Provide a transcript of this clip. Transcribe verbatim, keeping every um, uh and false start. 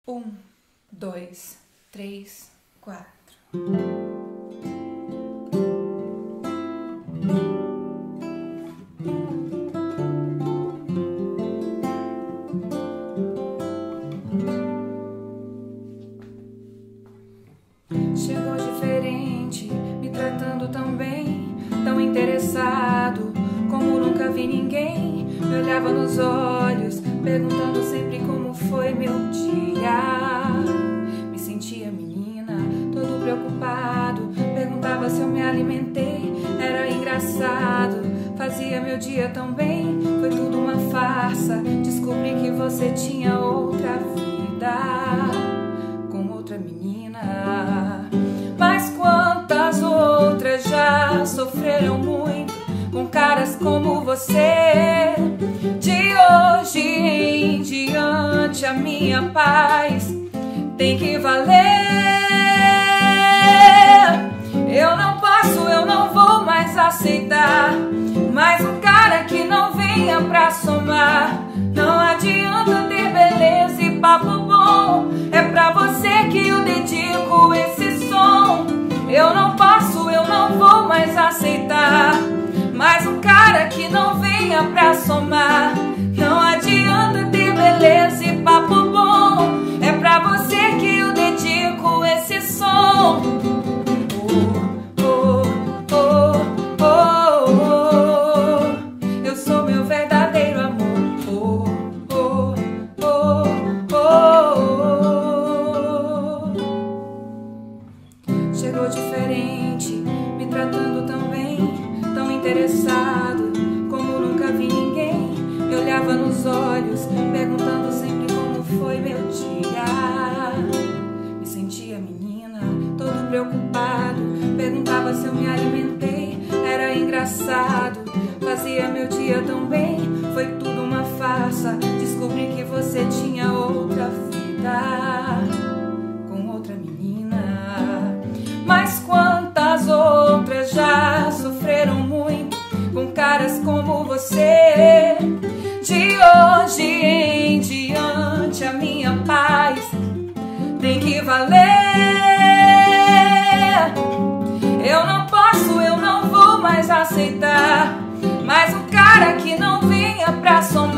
Um, dois, três, quatro. Chegou diferente, me tratando tão bem, tão interessado como nunca vi ninguém. Me olhava nos olhos, perguntando sempre como foi meu dia. Me sentia menina, todo preocupado, perguntava se eu me alimentei. Era engraçado, fazia meu dia tão bem. Foi tudo uma farsa, descobri que você tinha outra vida com outra menina. Mas quantas outras já sofreram muito com caras como você? De hoje em diante a minha paz tem que valer. Eu não posso, eu não vou mais aceitar mais um cara que não venha pra somar. Não adianta ter beleza e papo bom, é pra você que eu dedico esse som. Eu não posso, eu não vou mais aceitar mais um cara que não venha pra somar. Não adianta ter beleza e papo bom, é pra você que eu dedico esse som. Oh, oh, oh, oh, oh. Eu sou meu verdadeiro amor. Oh, oh, oh, oh, oh. Chegou diferente, me tratando tão bem, tão interessado como nunca vi ninguém. Me olhava nos olhos, perguntando sempre como foi meu dia. Me sentia menina, todo preocupado, perguntava se eu me alimentei. Era engraçado, fazia meu dia tão bem. Foi tudo uma farsa, descobri que você tinha outra vida com outra menina. Mas quantas outras já sofreram muito com caras como você? De hoje em diante a minha paz tem que valer. Eu não posso, eu não vou mais aceitar mais um cara que não venha pra somar.